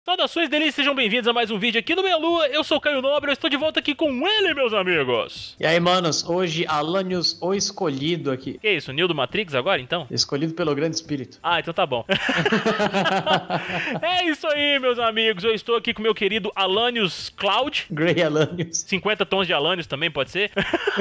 Saudações delícias, sejam bem-vindos a mais um vídeo aqui no Meia Lua. Eu sou o Caio Nobre, eu estou de volta aqui com ele, meus amigos. E aí, manos, hoje Alanios, o escolhido aqui. Que isso, o Neo do Matrix agora, então? Escolhido pelo Grande Espírito. Ah, então tá bom. É isso aí, meus amigos, eu estou aqui com o meu querido Alanios Cloud. Grey Alanios. 50 tons de Alanios também, pode ser?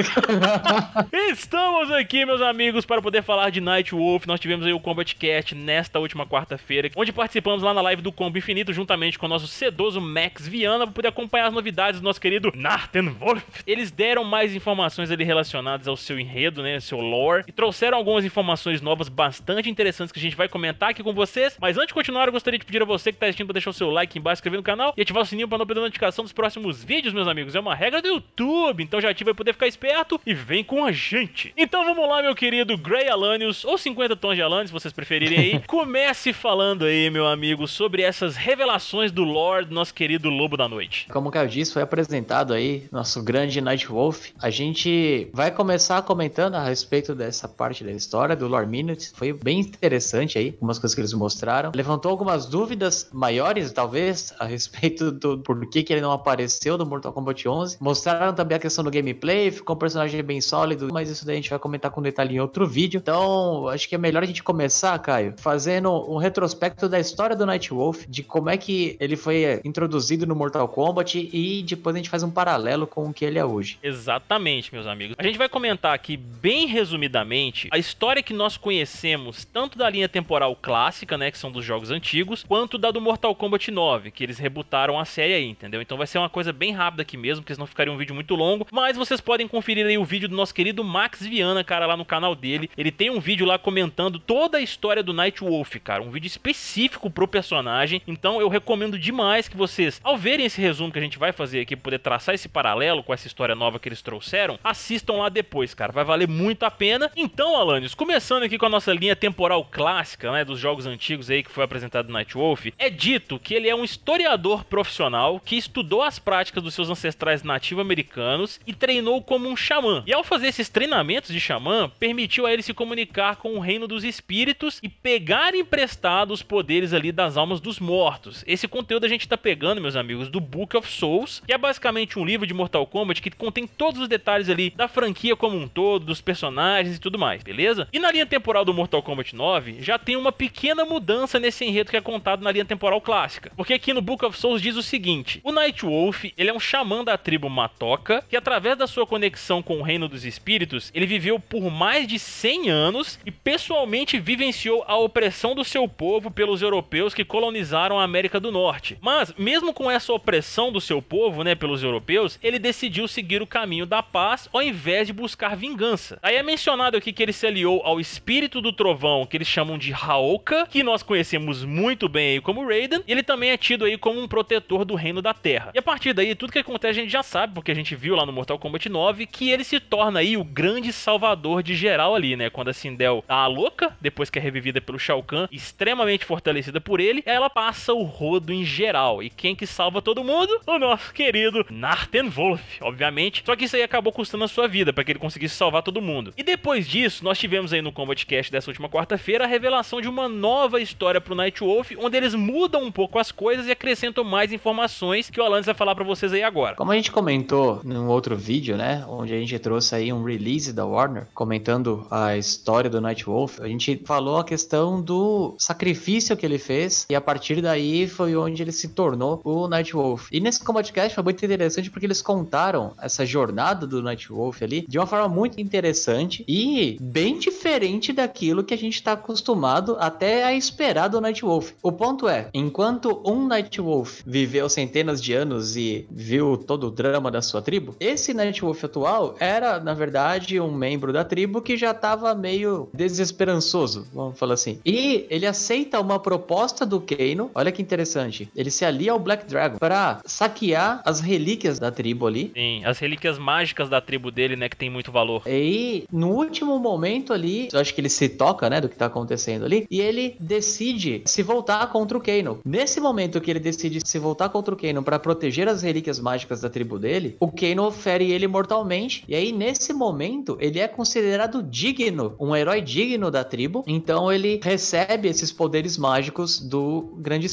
Estamos aqui, meus amigos, para poder falar de Nightwolf. Nós tivemos aí o Combat Cast nesta última quarta-feira, onde participamos lá na live do Combo Infinito, juntamente com o nosso sedoso Max Viana, para poder acompanhar as novidades do nosso querido Nightwolf. Eles deram mais informações ali relacionadas ao seu enredo, né, ao seu lore, e trouxeram algumas informações novas bastante interessantes que a gente vai comentar aqui com vocês. Mas antes de continuar, eu gostaria de pedir a você que está assistindo para deixar o seu like aqui embaixo, inscrever no canal e ativar o sininho para não perder a notificação dos próximos vídeos, meus amigos. É uma regra do YouTube, então já ativa para poder ficar esperto e vem com a gente. Então vamos lá, meu querido Grey Alanios, ou 50 tons de Alanios, se vocês preferirem aí. Comece falando aí, meu amigo, sobre essas revelações do lore do nosso querido Lobo da Noite. Como o Caio disse, foi apresentado aí nosso grande Nightwolf. A gente vai começar comentando a respeito dessa parte da história do Lore Minute. Foi bem interessante aí, algumas coisas que eles mostraram. Levantou algumas dúvidas maiores, talvez, a respeito do porquê que ele não apareceu no Mortal Kombat 11. Mostraram também a questão do gameplay, ficou um personagem bem sólido, mas isso daí a gente vai comentar com detalhe em outro vídeo. Então, acho que é melhor a gente começar, Caio, fazendo um retrospecto da história do Nightwolf, de como é que ele foi introduzido no Mortal Kombat e depois a gente faz um paralelo com o que ele é hoje. Exatamente, meus amigos. A gente vai comentar aqui, bem resumidamente, a história que nós conhecemos, tanto da linha temporal clássica, né, que são dos jogos antigos, quanto da do Mortal Kombat 9, que eles rebootaram a série aí, entendeu? Então vai ser uma coisa bem rápida aqui mesmo, porque senão ficaria um vídeo muito longo, mas vocês podem conferir aí o vídeo do nosso querido Max Viana, cara, lá no canal dele. Ele tem um vídeo lá comentando toda a história do Nightwolf, cara, um vídeo específico pro personagem. Então eu recomendo demais que vocês, ao verem esse resumo que a gente vai fazer aqui, poder traçar esse paralelo com essa história nova que eles trouxeram, assistam lá depois, cara, vai valer muito a pena. Então, Alanios, começando aqui com a nossa linha temporal clássica, né, dos jogos antigos aí que foi apresentado no Nightwolf, é dito que ele é um historiador profissional que estudou as práticas dos seus ancestrais nativo-americanos e treinou como um xamã. E ao fazer esses treinamentos de xamã, permitiu a ele se comunicar com o reino dos espíritos e pegar emprestado os poderes ali das almas dos mortos. Esse conteúdo a gente tá pegando, meus amigos, do Book of Souls, que é basicamente um livro de Mortal Kombat que contém todos os detalhes ali da franquia como um todo, dos personagens e tudo mais, beleza? E na linha temporal do Mortal Kombat 9, já tem uma pequena mudança nesse enredo que é contado na linha temporal clássica. Porque aqui no Book of Souls diz o seguinte: o Nightwolf, ele é um xamã da tribo Matoka, que através da sua conexão com o reino dos espíritos, ele viveu por mais de 100 anos e pessoalmente vivenciou a opressão do seu povo pelos europeus que colonizaram a América do Norte. Mas, mesmo com essa opressão do seu povo, né, pelos europeus, ele decidiu seguir o caminho da paz ao invés de buscar vingança. Aí é mencionado aqui que ele se aliou ao espírito do trovão, que eles chamam de Haoka, que nós conhecemos muito bem aí como Raiden, e ele também é tido aí como um protetor do reino da Terra. E a partir daí, tudo que acontece a gente já sabe, porque a gente viu lá no Mortal Kombat 9, que ele se torna aí o grande salvador de geral ali, né, quando a Sindel tá louca, depois que é revivida pelo Shao Kahn, extremamente fortalecida por ele, ela passa o rodo em geral. E quem que salva todo mundo? O nosso querido Nightwolf, obviamente. Só que isso aí acabou custando a sua vida, para que ele conseguisse salvar todo mundo. E depois disso, nós tivemos aí no Combat Cast dessa última quarta-feira a revelação de uma nova história pro Nightwolf, onde eles mudam um pouco as coisas e acrescentam mais informações que o Alanios vai falar pra vocês aí agora. Como a gente comentou num outro vídeo, né, onde a gente trouxe aí um release da Warner, comentando a história do Nightwolf, a gente falou a questão do sacrifício que ele fez, e a partir daí foi onde ele se tornou o Nightwolf. E nesse Combat Cast foi muito interessante porque eles contaram essa jornada do Nightwolf ali de uma forma muito interessante e bem diferente daquilo que a gente tá acostumado até a esperar do Nightwolf. O ponto é, enquanto um Nightwolf viveu centenas de anos e viu todo o drama da sua tribo, esse Nightwolf atual era, na verdade, um membro da tribo que já tava meio desesperançoso, vamos falar assim. E ele aceita uma proposta do Kano, olha que interessante, ele se alia ao Black Dragon para saquear as relíquias da tribo ali. Sim, as relíquias mágicas da tribo dele, né, que tem muito valor. E no último momento ali, eu acho que ele se toca, né, do que tá acontecendo ali, e ele decide se voltar contra o Kano. Nesse momento que ele decide se voltar contra o Kano para proteger as relíquias mágicas da tribo dele, o Kano fere ele mortalmente, e aí nesse momento ele é considerado digno, um herói digno da tribo, então ele recebe esses poderes mágicos do Grande Espírito.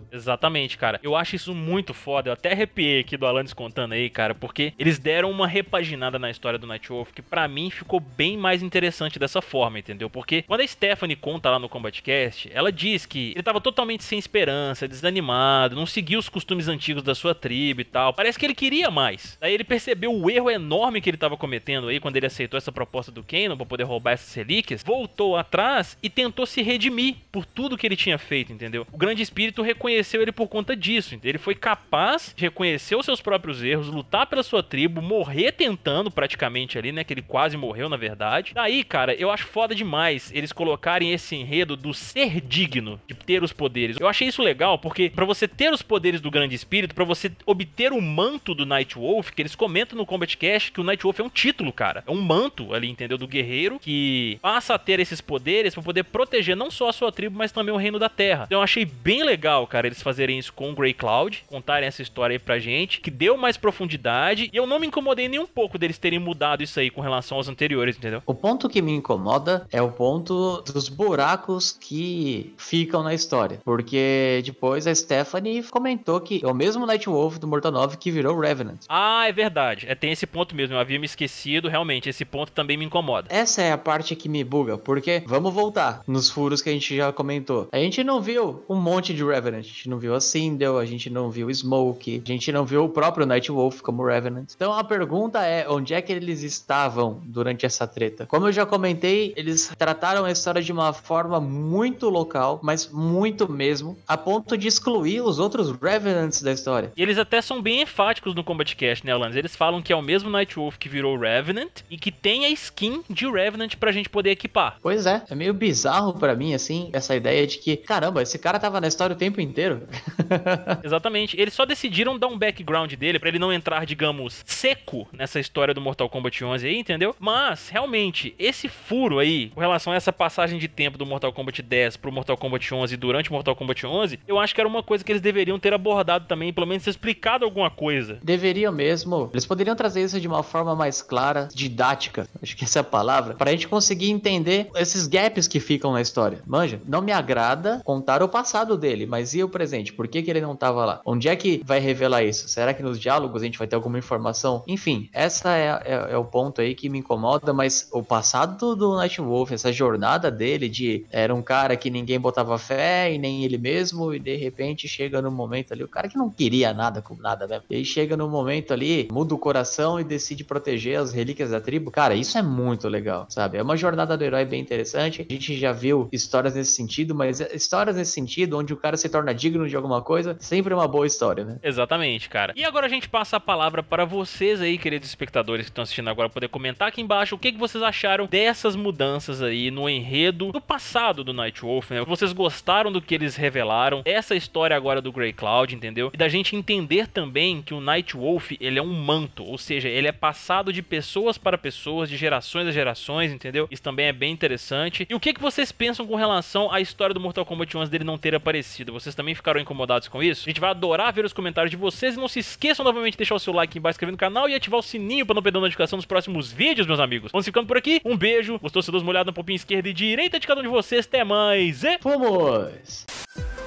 Exatamente, cara. Eu acho isso muito foda. Eu até arrepiei aqui do Alanis contando aí, cara, porque eles deram uma repaginada na história do Nightwolf que pra mim ficou bem mais interessante dessa forma, entendeu? Porque quando a Stephanie conta lá no CombatCast, ela diz que ele tava totalmente sem esperança, desanimado, não seguia os costumes antigos da sua tribo e tal. Parece que ele queria mais. Daí ele percebeu o erro enorme que ele tava cometendo aí quando ele aceitou essa proposta do Kanon pra poder roubar essas relíquias, voltou atrás e tentou se redimir por tudo que ele tinha feito, entendeu? O Grande Espírito reconheceu ele por conta disso, entendeu? Ele foi capaz de reconhecer os seus próprios erros, lutar pela sua tribo, morrer tentando praticamente ali, né? Que ele quase morreu, na verdade. Daí, cara, eu acho foda demais eles colocarem esse enredo do ser digno de ter os poderes. Eu achei isso legal porque pra você ter os poderes do Grande Espírito, pra você obter o manto do Nightwolf, que eles comentam no CombatCast que o Nightwolf é um título, cara. É um manto ali, entendeu? Do guerreiro que passa a ter esses poderes pra poder proteger não só a sua tribo, mas também o Reino da Terra. Então eu achei bem legal, cara, eles fazerem isso com o Grey Cloud, contarem essa história aí pra gente, que deu mais profundidade, e eu não me incomodei nem um pouco deles terem mudado isso aí com relação aos anteriores, entendeu? O ponto que me incomoda é o ponto dos buracos que ficam na história, porque depois a Stephanie comentou que é o mesmo Nightwolf do Mortal 9 que virou Revenant. Ah, é verdade. Tem esse ponto mesmo, eu havia me esquecido, realmente, esse ponto também me incomoda. Essa é a parte que me buga, porque vamos voltar nos furos que a gente já comentou. A gente não viu um monte de Revenant, a gente não viu a Sindel, a gente não viu Smoke, a gente não viu o próprio Nightwolf como Revenant. Então a pergunta é, onde é que eles estavam durante essa treta? Como eu já comentei, eles trataram a história de uma forma muito local, mas muito mesmo, a ponto de excluir os outros Revenants da história. E eles até são bem enfáticos no CombatCast, né, Alanis? Eles falam que é o mesmo Nightwolf que virou Revenant e que tem a skin de Revenant pra gente poder equipar. Pois é meio bizarro pra mim, assim, essa ideia de que, caramba, esse cara tava na história o tempo inteiro. Exatamente. Eles só decidiram dar um background dele pra ele não entrar, digamos, seco nessa história do Mortal Kombat 11 aí, entendeu? Mas, realmente, esse furo aí, com relação a essa passagem de tempo do Mortal Kombat 10 pro Mortal Kombat 11 durante o Mortal Kombat 11, eu acho que era uma coisa que eles deveriam ter abordado também, pelo menos explicado alguma coisa. Deveriam mesmo. Eles poderiam trazer isso de uma forma mais clara, didática, acho que essa é a palavra, pra gente conseguir entender esses gaps que ficam na história. Manja, não me agrada contar o passado dele, mas e o presente? Por que ele não tava lá? Onde é que vai revelar isso? Será que nos diálogos a gente vai ter alguma informação? Enfim, essa é o ponto aí que me incomoda, mas o passado do Nightwolf, essa jornada dele de era um cara que ninguém botava fé e nem ele mesmo, e de repente chega no momento ali, o cara que não queria nada com nada, né? E aí chega no momento ali, muda o coração e decide proteger as relíquias da tribo. Cara, isso é muito legal, sabe? É uma jornada do herói bem interessante. A gente já viu histórias nesse sentido, mas histórias nesse sentido, onde o cara se torna digno de alguma coisa, sempre é uma boa história, né? Exatamente, cara. E agora a gente passa a palavra para vocês aí, queridos espectadores que estão assistindo agora, poder comentar aqui embaixo o que vocês acharam dessas mudanças aí no enredo do passado do Nightwolf, né? Vocês gostaram do que eles revelaram, essa história agora do Grey Cloud, entendeu? E da gente entender também que o Nightwolf, ele é um manto, ou seja, ele é passado de pessoas para pessoas, de gerações a gerações, entendeu? Isso também é bem interessante. E o que vocês pensam com relação à história do Mortal Kombat 11 dele não ter aparecido? Vocês também ficaram incomodados com isso? A gente vai adorar ver os comentários de vocês e não se esqueçam novamente de deixar o seu like aqui embaixo, inscrever no canal e ativar o sininho para não perder a notificação dos próximos vídeos, meus amigos. Vamos ficando por aqui, um beijo, gostou? Se dá uma olhada no popinho esquerda e direita de cada um de vocês, até mais e... Fomos!